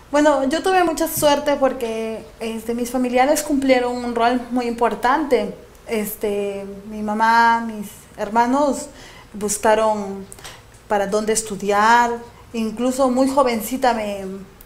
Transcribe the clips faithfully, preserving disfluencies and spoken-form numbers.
Bueno, yo tuve mucha suerte porque este, mis familiares cumplieron un rol muy importante. Este, mi mamá, mis hermanos buscaron para dónde estudiar, incluso muy jovencita me,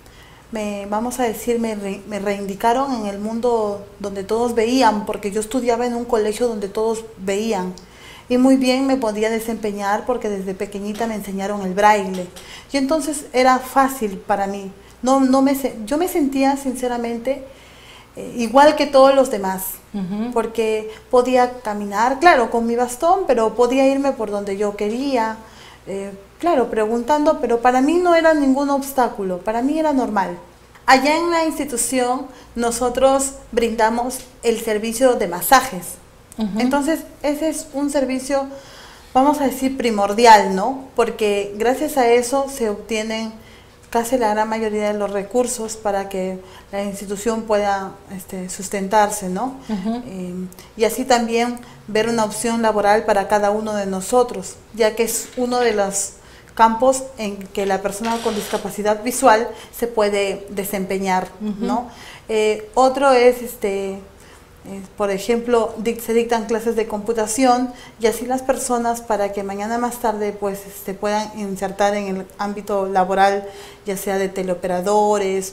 me vamos a decir, me, re, me reivindicaron en el mundo donde todos veían, porque yo estudiaba en un colegio donde todos veían. Y muy bien me podía desempeñar porque desde pequeñita me enseñaron el braille. Y entonces era fácil para mí. No, no me, yo me sentía sinceramente eh, igual que todos los demás, uh-huh. Porque podía caminar, claro, con mi bastón, pero podía irme por donde yo quería, eh, claro, preguntando, pero para mí no era ningún obstáculo, para mí era normal. Allá en la institución nosotros brindamos el servicio de masajes, uh-huh. Entonces ese es un servicio, vamos a decir, primordial, ¿no? Porque gracias a eso se obtienen casi la gran mayoría de los recursos para que la institución pueda este, sustentarse, ¿no? Uh-huh. eh, y así también ver una opción laboral para cada uno de nosotros, ya que es uno de los campos en que la persona con discapacidad visual se puede desempeñar, uh-huh. ¿No? Eh, otro es este Eh, por ejemplo, dic se dictan clases de computación y así las personas para que mañana más tarde pues se este, puedan insertar en el ámbito laboral, ya sea de teleoperadores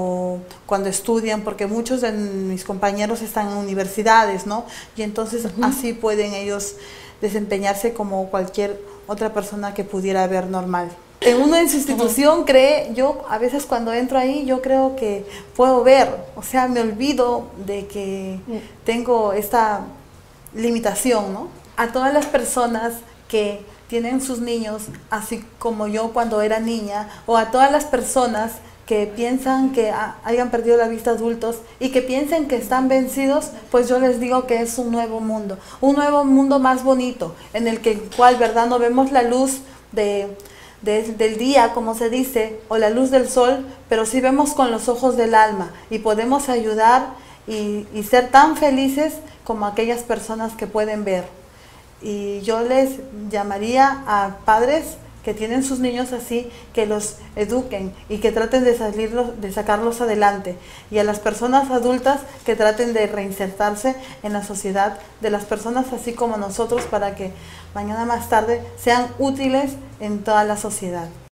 o cuando estudian, porque muchos de mis compañeros están en universidades, ¿no? Y entonces uh-huh. Así pueden ellos desempeñarse como cualquier otra persona que pudiera ver normal. En uno en su institución cree, yo a veces cuando entro ahí, yo creo que puedo ver, o sea, me olvido de que tengo esta limitación, ¿no? A todas las personas que tienen sus niños, así como yo cuando era niña, o a todas las personas que piensan que hayan perdido la vista adultos y que piensen que están vencidos, pues yo les digo que es un nuevo mundo, un nuevo mundo más bonito, en el que cual, ¿verdad? No vemos la luz de... De, del día, como se dice, o la luz del sol, pero sí vemos con los ojos del alma y podemos ayudar y, y ser tan felices como aquellas personas que pueden ver. Y yo les llamaría a padres que tienen sus niños así, que los eduquen y que traten de, salirlos, de sacarlos adelante. Y a las personas adultas que traten de reinsertarse en la sociedad de las personas así como nosotros para que mañana más tarde sean útiles en toda la sociedad.